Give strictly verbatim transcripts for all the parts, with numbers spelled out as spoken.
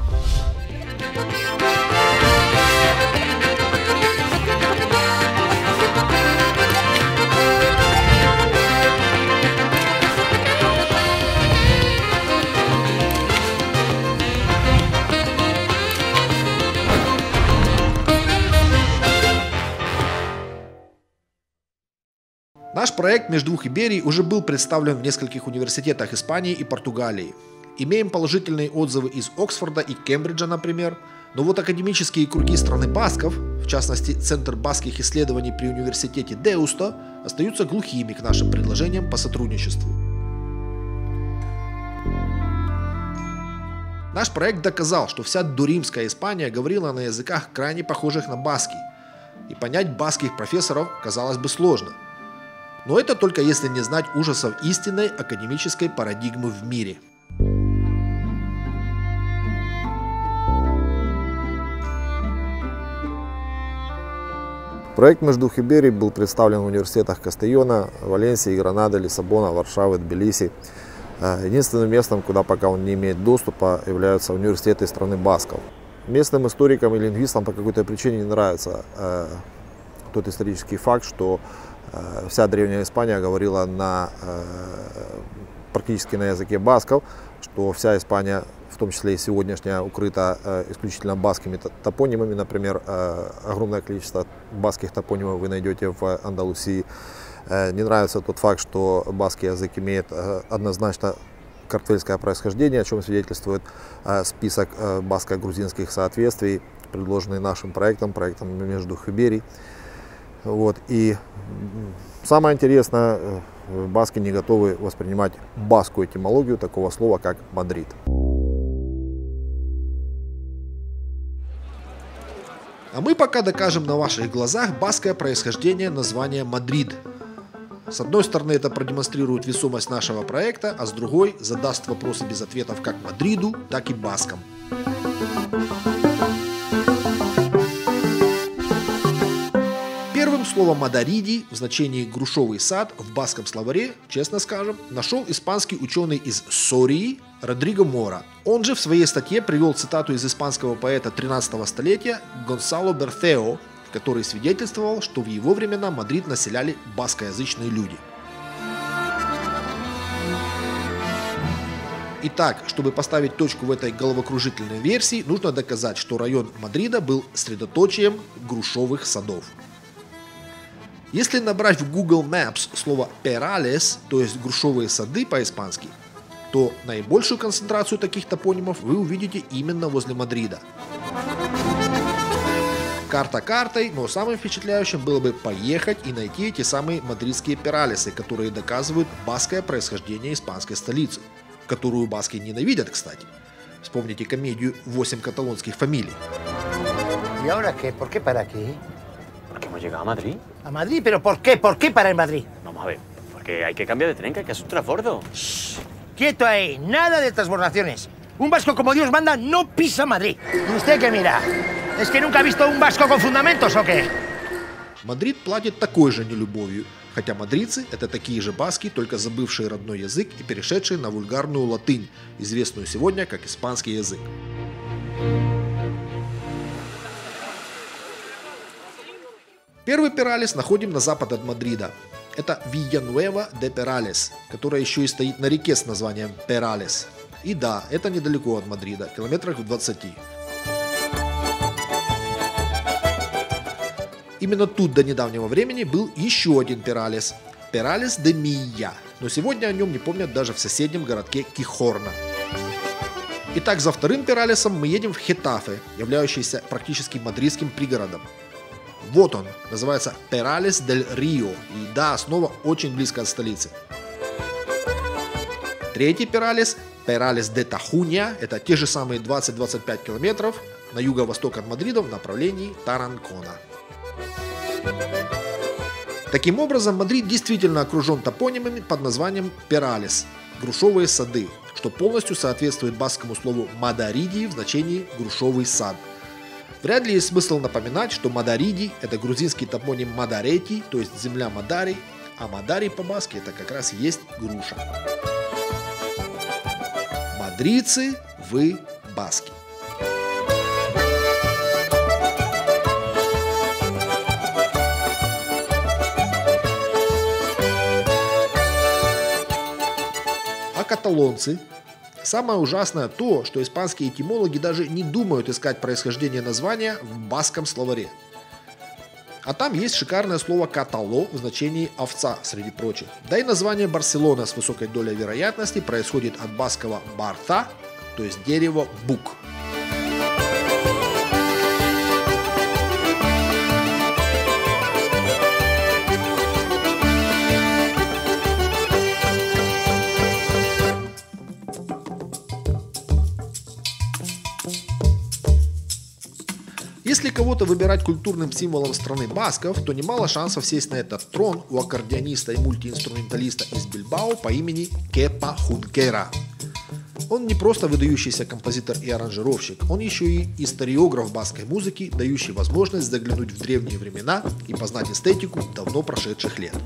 Наш проект «Между двух Иберий» уже был представлен в нескольких университетах Испании и Португалии. Имеем положительные отзывы из Оксфорда и Кембриджа, например. Но вот академические круги страны басков, в частности Центр баскских исследований при университете Деусто, остаются глухими к нашим предложениям по сотрудничеству. Наш проект доказал, что вся доримская Испания говорила на языках, крайне похожих на баскский. И понять баскских профессоров, казалось бы, сложно. Но это только если не знать ужасов истинной академической парадигмы в мире. Проект «Между двух Иберий» был представлен в университетах Кастельона, Валенсии, Гранады, Лиссабона, Варшавы, Тбилиси. Единственным местом, куда пока он не имеет доступа, являются университеты страны басков. Местным историкам и лингвистам по какой-то причине не нравится э, тот исторический факт, что э, вся древняя Испания говорила на, э, практически на языке басков, что вся Испания, в том числе и сегодняшняя, укрыта э, исключительно баскскими топонимами. Например, э, огромное количество баскских топонимов вы найдете в Андалусии. Э, не нравится тот факт, что баскский язык имеет э, однозначно картвельское происхождение, о чем свидетельствует э, список э, баско-грузинских соответствий, предложенный нашим проектом, проектом «Между двух Иберий». Вот. И самое интересное, э, баски не готовы воспринимать баскскую этимологию такого слова, как «Мадрид». А мы пока докажем на ваших глазах баскское происхождение названия «Мадрид». С одной стороны, это продемонстрирует весомость нашего проекта, а с другой задаст вопросы без ответов как Мадриду, так и баскам. Первым словом «мадариди» в значении «грушовый сад» в баскском словаре, честно скажем, нашел испанский ученый из Сории Родриго Мора. Он же в своей статье привел цитату из испанского поэта тринадцатого столетия Гонсало Берцео, который свидетельствовал, что в его времена Мадрид населяли баскоязычные люди. Итак, чтобы поставить точку в этой головокружительной версии, нужно доказать, что район Мадрида был средоточием грушовых садов. Если набрать в Google Maps слово «perales», то есть грушовые сады по-испански, то наибольшую концентрацию таких топонимов вы увидите именно возле Мадрида. Карта картой, но самым впечатляющим было бы поехать и найти эти самые мадридские пералесы, которые доказывают баскское происхождение испанской столицы, которую баски ненавидят, кстати. Вспомните комедию «Восемь каталонских фамилий». ¿Y ahora qué? ¿Por qué para aquí? Porque hemos llegado a Madrid. ¿A Madrid? ¿Pero por qué? ¿Por qué para en Madrid? Vamos a ver, porque hay que cambiar de tren, que es un transbordo. Shh, quieto ahí, nada de transbordaciones. Un vasco como Dios manda no pisa Madrid. ¿Y usted qué mira? ¿Es que nunca ha visto un vasco con fundamentos o qué? Мадрид платит такой же нелюбовью, хотя мадридцы – это такие же баски, только забывшие родной язык и перешедшие на вульгарную латынь, известную сегодня как испанский язык. Первый Пералес находим на запад от Мадрида. Это Вильянуэва де Пералес, которая еще и стоит на реке с названием Пералес. И да, это недалеко от Мадрида, километрах в двадцати. Именно тут до недавнего времени был еще один Пералес – Пералес де Мия, но сегодня о нем не помнят даже в соседнем городке Кихорна. Итак, за вторым Пералесом мы едем в Хетафе, являющийся практически мадридским пригородом. Вот он, называется Пералес дель Рио, и да, снова очень близко от столицы. Третий Пералес – Пералес де Тахунья, это те же самые двадцать-двадцать пять километров на юго-восток от Мадрида в направлении Таранкона. Таким образом, Мадрид действительно окружен топонимами под названием Пералес – грушовые сады, что полностью соответствует баскскому слову «мадариди» в значении «грушовый сад». Вряд ли есть смысл напоминать, что Мадариди – это грузинский топоним Мадарети, то есть земля Мадари, а Мадари по-баски – это как раз и есть груша. Мадридцы, вы баски. каталонцы. Самое ужасное то, что испанские этимологи даже не думают искать происхождение названия в баскском словаре. А там есть шикарное слово «катало» в значении «овца», среди прочих. Да и название Барселона с высокой долей вероятности происходит от баскского «барта», то есть дерево «бук». Если кого-то выбирать культурным символом страны басков, то немало шансов сесть на этот трон у аккордеониста и мультиинструменталиста из Бильбао по имени Кепа Хункера. Он не просто выдающийся композитор и аранжировщик, он еще и историограф баскской музыки, дающий возможность заглянуть в древние времена и познать эстетику давно прошедших лет.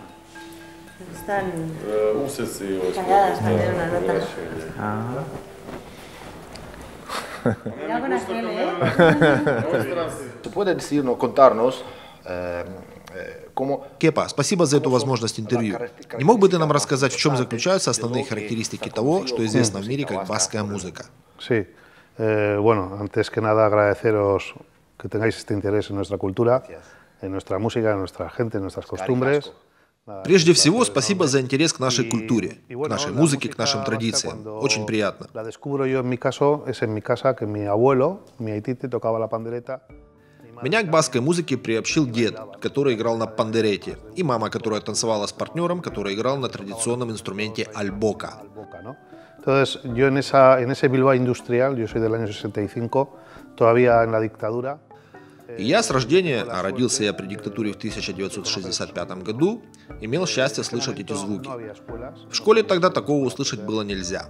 Кепа, спасибо за эту возможность интервью. Не мог бы ты нам рассказать, в чем заключаются основные характеристики того, что известно в мире как баскская музыка? Sí. Eh, bueno, antes que nada agradeceros que tengáis este interés en nuestra cultura, en nuestra música, en nuestra gente, en nuestras costumbres. Прежде всего, спасибо за интерес к нашей культуре, к нашей музыке, к нашим традициям. Очень приятно. La descubro yo en mi caso, es en mi casa que mi abuelo, mi aitite, tocaba la pandereta. Меня к баскской музыке приобщил дед, который играл на пандерете, и мама, которая танцевала с партнером, который играл на традиционном инструменте альбока. Entonces, yo en, esa, en ese Bilbao industrial, yo soy del año sesenta y cinco, todavía en la dictadura. И я с рождения, а родился я при диктатуре в тысяча девятьсот шестьдесят пятом году, имел счастье слышать эти звуки. В школе тогда такого услышать было нельзя.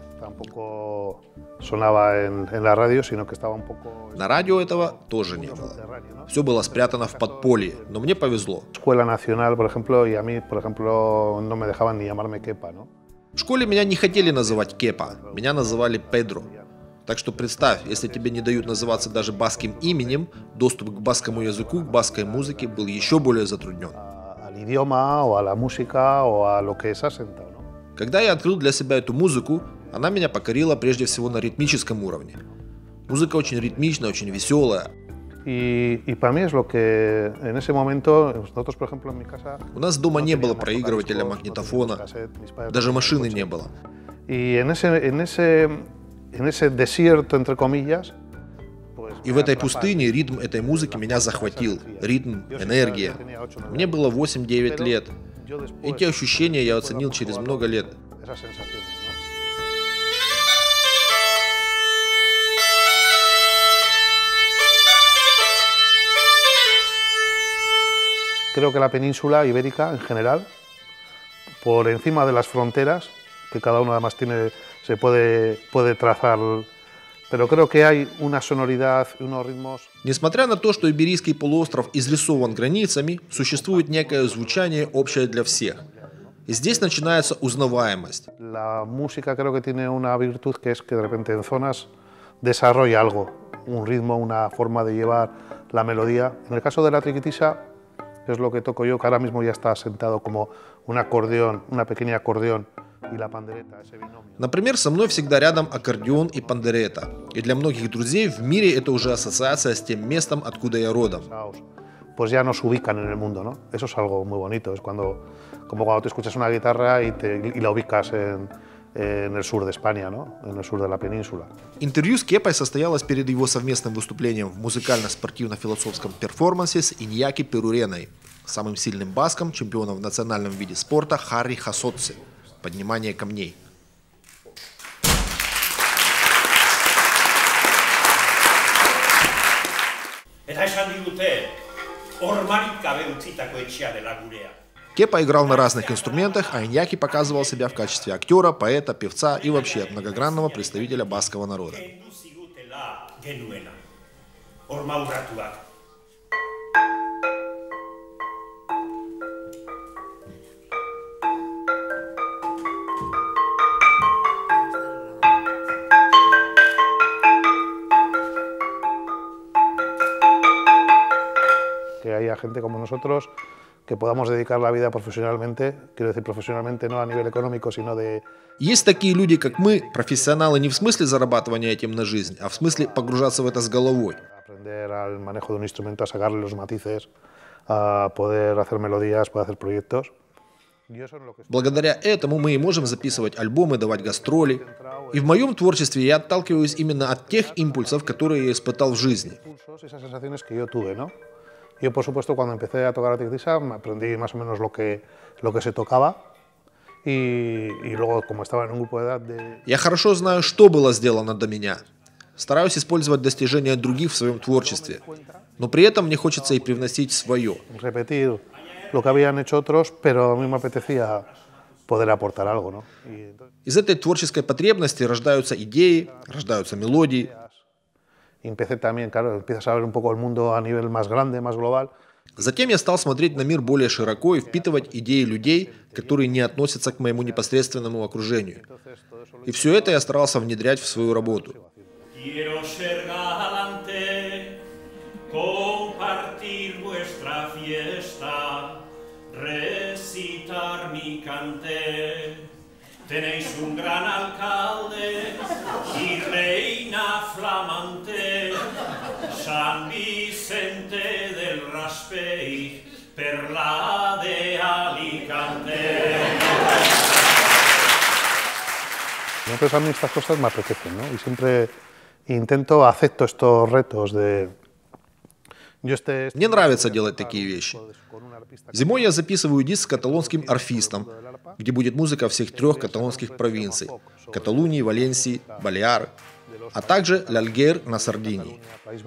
На радио этого тоже не было. Все было спрятано в подполье, но мне повезло. В школе меня не хотели называть Кепа, меня называли Педро. Так что представь, если тебе не дают называться даже баскским именем, доступ к баскскому языку, к баскской музыке был еще более затруднен. Когда я открыл для себя эту музыку, она меня покорила прежде всего на ритмическом уровне. Музыка очень ритмичная, очень веселая. У нас дома не было проигрывателя, магнитофона, даже машины не было. И в этой пустыне ритм этой музыки меня захватил. Ритм, энергия. Мне было восемь-девять лет. Эти ощущения я оценил через много лет. Creo que la península ibérica en general, por encima de las fronteras, que cada uno además tiene, se puede, puede trazar, pero creo que hay una sonoridad, unos ritmos. Несмотря на то, что Иберийский полуостров изрисован границами, существует некое звучание общее для всех. И здесь начинается узнаваемость. La música creo que tiene una virtud que es que de repente en zonas desarrolla algo, un ritmo, una forma de llevar la melodía. En el caso de la triquitisa, que es lo que toco yo, que ahora mismo ya está asentado como un acordeón, una pequeña acordeón y la pandereta, ese binomio. Например, со мной всегда рядом аккордеон и пандерета. И для многих друзей в мире это уже ассоциация с тем местом, откуда я родом. Pues ya nos ubican en el mundo, ¿no? Eso es algo muy bonito, es cuando, como cuando te escuchas una guitarra y, te, y la ubicas en, en el sur de España, ¿no? En el sur de la península. Интервью с Кепой состоялось перед его совместным выступлением в музыкально-спортивно-философском перформансе с Иньяки Перуреной, самым сильным баском, чемпионом в национальном виде спорта Харри Хасотсе, поднимание камней. Кепа играл на разных инструментах, а Иньяки показывал себя в качестве актера, поэта, певца и вообще многогранного представителя баскского народа. Que haya gente como nosotros que podamos dedicar la vida profesionalmente, quiero decir profesionalmente no a nivel económico, sino de... Есть такие люди, как мы, профессионалы не в смысле зарабатывания этим на жизнь, а в смысле погружаться в это с головой. Aprender al manejo de un instrumento, a sacarle los matices, a poder hacer melodías, poder hacer proyectos. Благодаря этому мы и можем записывать альбомы, давать гастроли. И в моем творчестве я отталкиваюсь именно от тех импульсов, которые я испытал в жизни. Yo, por supuesto, cuando empecé a tocar la trictisa, aprendí más o menos lo que, lo que se tocaba. Y, y luego, como estaba en un grupo de edad de... Я хорошо знаю, что было сделано до меня. Стараюсь использовать достижения других в своем творчестве. Но при этом мне хочется и привносить свое. Repetir lo que habían hecho otros, pero a mí me apetecía poder aportar algo, ¿no? Y... Из этой творческой потребности рождаются идеи, рождаются мелодии. Y empecé también, claro, empiezas a ver un poco el mundo a nivel más grande, más global. Затем я стал смотреть на мир более широко и впитывать идеи людей, которые не относятся к моему непосредственному окружению. И все это я старался внедрять в свою работу. Tenéis un gran alcalde y reina flamante, San Vicente del Raspeig, perla de Alicante. Entonces a mí estas cosas me apetecen, ¿no? Y siempre intento, acepto estos retos de... Мне нравится делать такие вещи. Зимой я записываю диск с каталонским арфистом, где будет музыка всех трех каталонских провинций – Каталунии, Валенсии, Балеары, а также L'Alguer на Сардинии.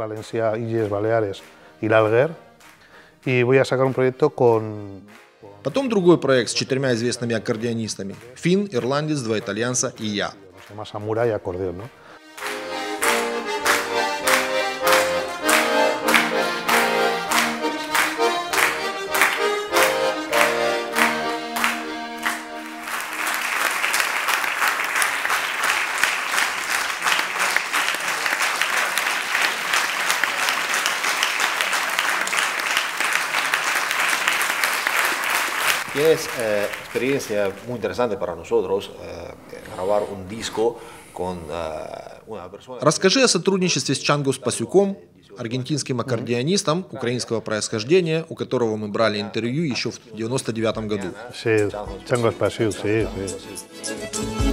Потом другой проект с четырьмя известными аккордеонистами – финн, ирландец, два итальянца и я. Es eh, experiencia muy interesante para nosotros eh, grabar un disco con eh, una persona. Расскажи о сотрудничестве с Чанго Спасюком, аргентинским аккордеонистом украинского происхождения, у которого мы брали интервью еще в девяносто девятом году. Sí, Chango Spasiuk, sí, sí.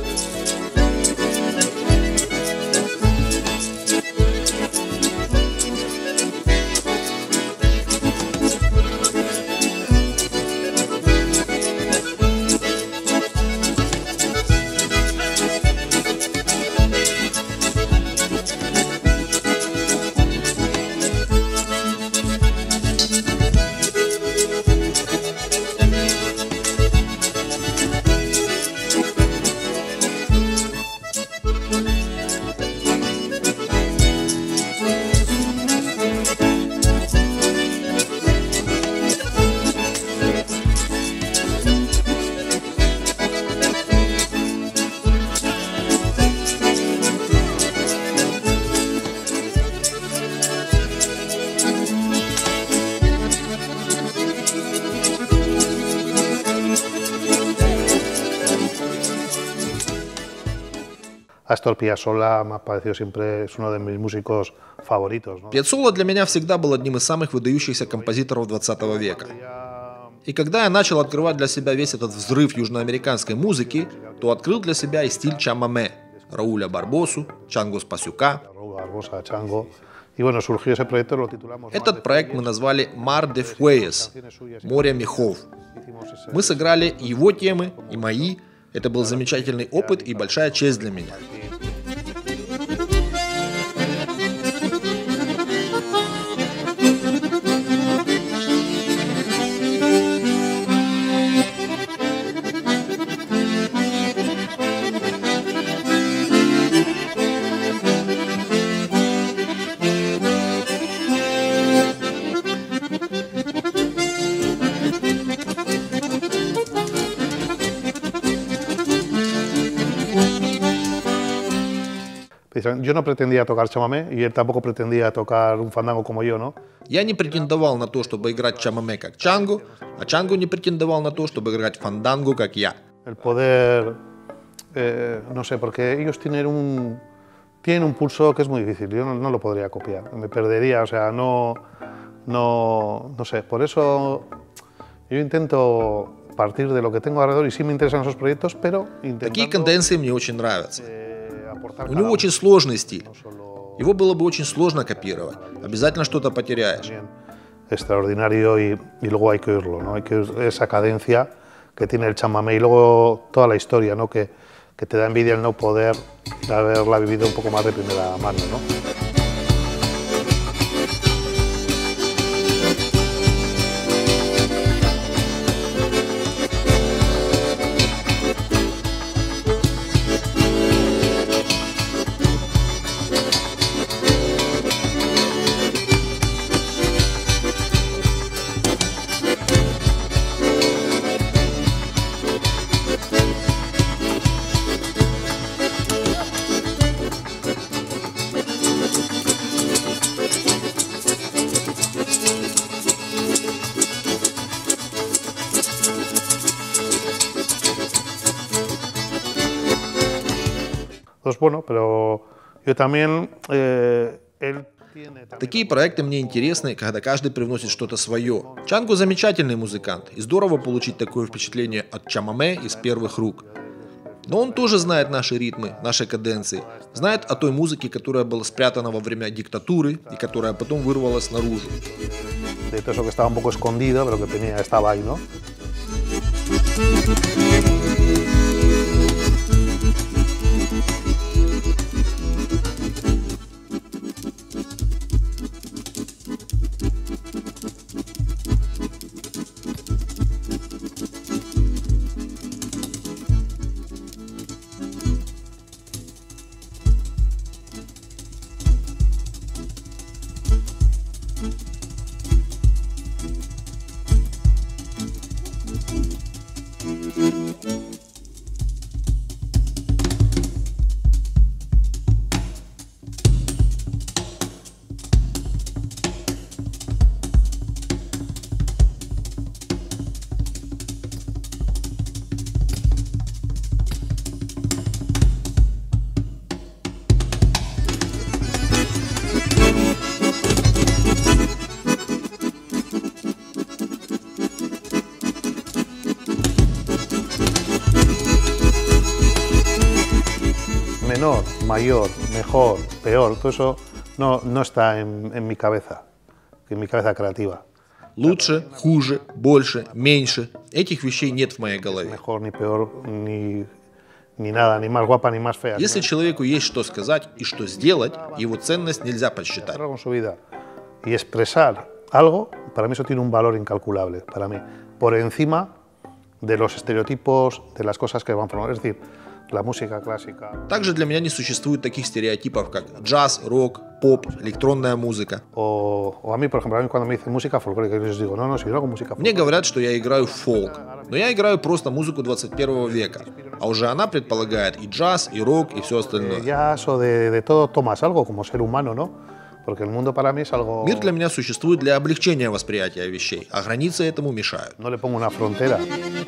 Astor Piazzolla me ha parecido siempre, es uno de mis músicos favoritos, ¿no? Пьяццола для меня всегда был одним из самых выдающихся композиторов двадцатого века. И когда я начал открывать для себя весь этот взрыв южноамериканской музыки, то открыл для себя и стиль чамаме Рауля Барбосу, Чанго Спасюка. Этот проект мы назвали «Mar de Fueyes» – «Море мехов». Мы сыграли его темы и мои. Это был замечательный опыт и большая честь для меня. Yo no pretendía tocar chamamé, y él tampoco pretendía tocar un fandango como yo, ¿no? Я не претендовал на то, чтобы играть чамаме как Чанго, а Чанго не претендовал на то, чтобы играть фанданго как я. El poder, eh, no sé, porque ellos tienen un, tienen un pulso que es muy difícil, yo no, no lo podría copiar, me perdería, o sea, no, no, no sé, por eso yo intento partir de lo que tengo alrededor y sí me interesan esos proyectos, pero intentando... Такие конденсы мне очень нравятся. Eh, aportar У него очень сложный стиль. Его было бы очень сложно копировать. Обязательно что-то потеряешь. Extraordinario y, y luego hay que oírlo, ¿no? Hay que oír esa cadencia que tiene el chamamé y luego toda la historia, ¿no? Que, que te da envidia el no poder haberla vivido un poco más de primera mano, ¿no? Entonces, bueno, pero yo también, eh, él tiene... Такие проекты мне интересны, когда каждый привносит что-то свое. Чанго замечательный музыкант, и здорово получить такое впечатление от чамаме из первых рук. Но он тоже знает наши ритмы, наши каденции, знает о той музыке, которая была спрятана во время диктатуры и которая потом вырвалась наружу. De todo eso que estaba un poco escondido, pero que tenía, estaba ahí, ¿no? Menor, mayor, mejor, peor, todo eso no, no está en, en mi cabeza, en mi cabeza creativa. Лучше, хуже, больше, меньше. Этих вещей нет в моей голове. Mejor ni peor, ni, ni nada, ni más guapa, ni más fea. Если человеку есть что сказать и что сделать, его ценность нельзя подсчитать. Con su vida y expresar algo, para mí eso tiene un valor incalculable, para mí, por encima de los estereotipos, de las cosas que van formando. Es decir, la música clásica. Также для меня не существует таких стереотипов, как джаз, рок, поп, электронная музыка. O, o a mí, por ejemplo, a mí cuando me dicen música folclórica, yo les digo, no, no, si yo hago música folclórica. Мне говорят, что я играю фолк, но я играю просто музыку двадцать первого века, а уже она предполагает и джаз, и рок, и все остальное. Jazz o de, de todo tomas algo como ser humano, ¿no? Porque el mundo para mí es algo... Мир для меня существует для облегчения восприятия вещей, а границы этому мешают. No le pongo una frontera.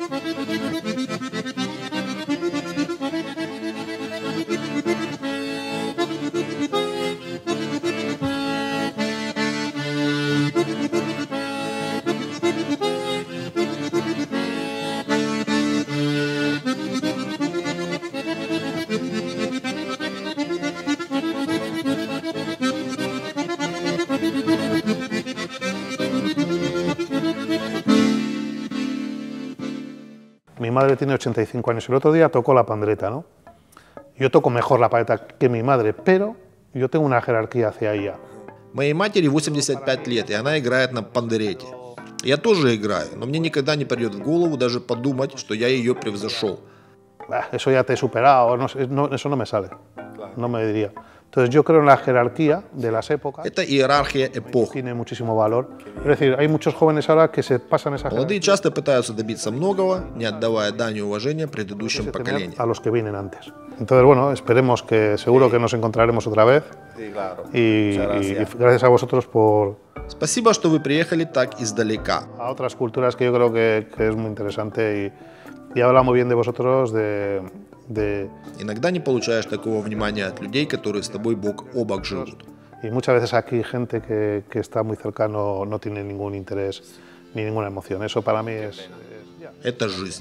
Mi madre tiene ochenta y cinco años y el otro día tocó la pandereta, ¿no? Yo toco mejor la pandereta que mi madre, pero yo tengo una jerarquía hacia ella. Моей матери восемьдесят пять лет, и она играет на пандерете. Я тоже играю, но мне никогда не придет в голову даже подумать, что я ее превзошел. Eso ya te he superado, no, no, eso no me sale, no me diría. Entonces yo creo en la jerarquía de las épocas. Это иерархия эпох. Tiene muchísimo valor. Es decir, hay muchos jóvenes ahora que se pasan esa Молодые jerarquía часто пытаются добиться многого, не отдавая дань и уважения предыдущим поколениям. a los que vienen antes. Entonces, bueno, esperemos que seguro que nos encontraremos otra vez. Sí, claro. Y, y- y gracias a vosotros por Спасибо, что вы приехали так издалека. a otras culturas que yo creo que, que es muy interesante y, y habla muy bien de vosotros, de, de, Иногда не получаешь такого внимания от людей, которые с тобой бок о бок живут. y muchas veces aquí gente que, que está muy cercano no tiene ningún interés ni ninguna emoción. Eso para mí es... es- ya. Это жизнь.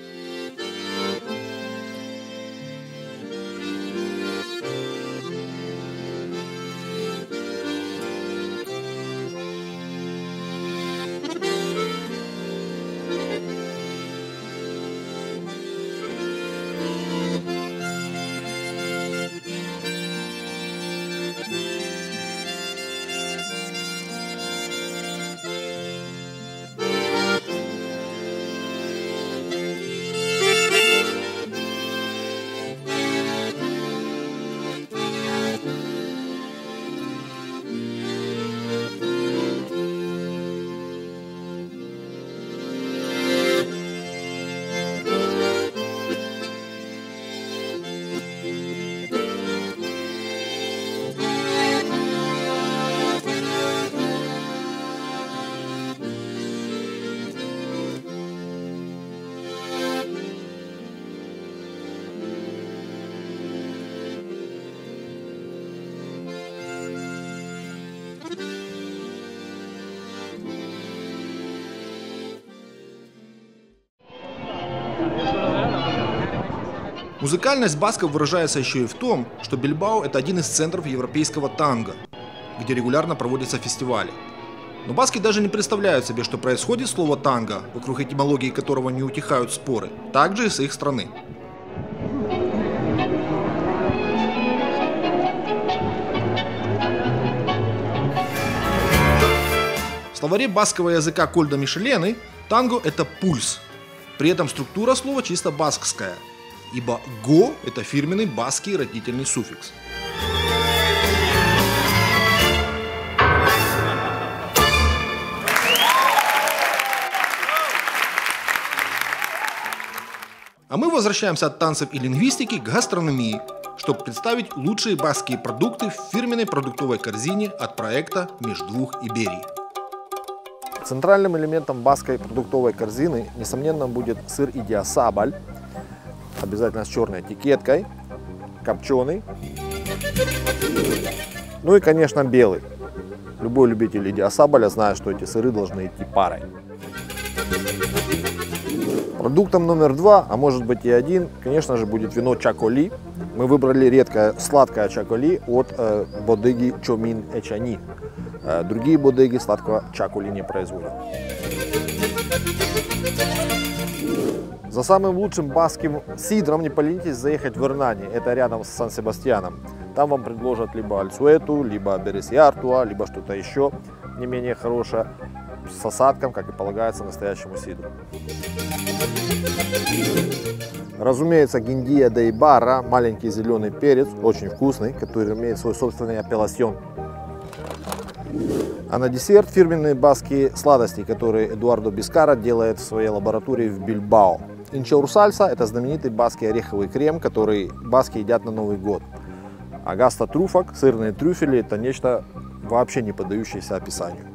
Музыкальность басков выражается еще и в том, что Бильбао – это один из центров европейского танго, где регулярно проводятся фестивали. Но баски даже не представляют себе, что происходит слово «танго», вокруг этимологии которого не утихают споры, также и с их страны. В словаре баскского языка Кольда Мишелены танго – это пульс. При этом структура слова чисто баскская, ибо «го» – это фирменный баскский родительный суффикс. А мы возвращаемся от танцев и лингвистики к гастрономии, чтобы представить лучшие баскские продукты в фирменной продуктовой корзине от проекта «Меж двух Иберий». Центральным элементом баскской продуктовой корзины, несомненно, будет сыр идиасабаль, обязательно с черной этикеткой, копченый, ну и, конечно, белый. Любой любитель идиасабаля знает, что эти сыры должны идти парой. Продуктом номер два, а может быть и один, конечно же, будет вино Чаколи. Мы выбрали редкое сладкое Чаколи от э, бодеги Чомин Эчани. Э, другие бодеги сладкого Чаколи не производят. За самым лучшим баскским сидром не поленитесь заехать в Эрнани, это рядом с Сан-Себастьяном. Там вам предложат либо Альсуэту, либо Бересьяртуа, либо что-то еще не менее хорошее, с осадком, как и полагается настоящему сидру. Разумеется, гиндия де Ибарра, маленький зеленый перец, очень вкусный, который имеет свой собственный апелласьон. А на десерт фирменные баскские сладости, которые Эдуардо Бискара делает в своей лаборатории в Бильбао. Инчаурсальса – это знаменитый баскский ореховый крем, который баски едят на Новый год. А гаста труфак, сырные трюфели – это нечто вообще не поддающееся описанию.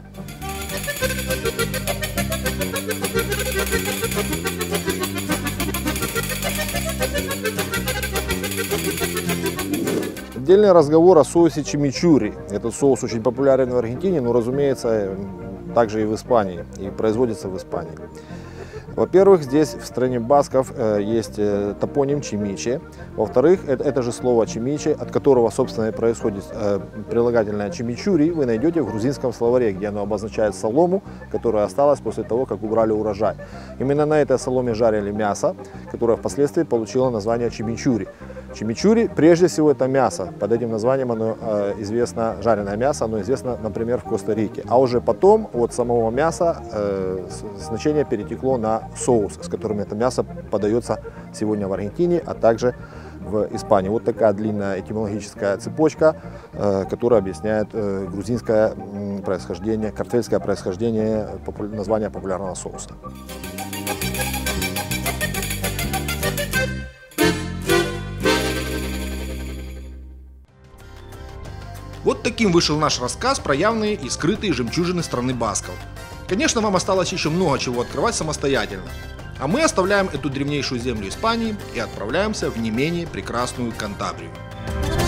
Отдельный разговор о соусе чимичурри. Этот соус очень популярен в Аргентине, но, разумеется, также и в Испании, и производится в Испании. Во-первых, здесь в стране басков э, есть э, топоним чимиче. Во-вторых, это, это же слово чимиче, от которого, собственно, и происходит э, прилагательное чимичури, вы найдете в грузинском словаре, где оно обозначает солому, которая осталась после того, как убрали урожай. Именно на этой соломе жарили мясо, которое впоследствии получило название чимичури. Чимичури, прежде всего, это мясо. Под этим названием оно э, известно, жареное мясо, оно известно, например, в Коста-Рике. А уже потом от самого мяса э, значение перетекло на соус, с которым это мясо подается сегодня в Аргентине, а также в Испании. Вот такая длинная этимологическая цепочка, которая объясняет грузинское происхождение, картвельское происхождение названия популярного соуса. Вот таким вышел наш рассказ про явные и скрытые жемчужины страны басков. Конечно, вам осталось еще много чего открывать самостоятельно. А мы оставляем эту древнейшую землю Испании и отправляемся в не менее прекрасную Кантабрию.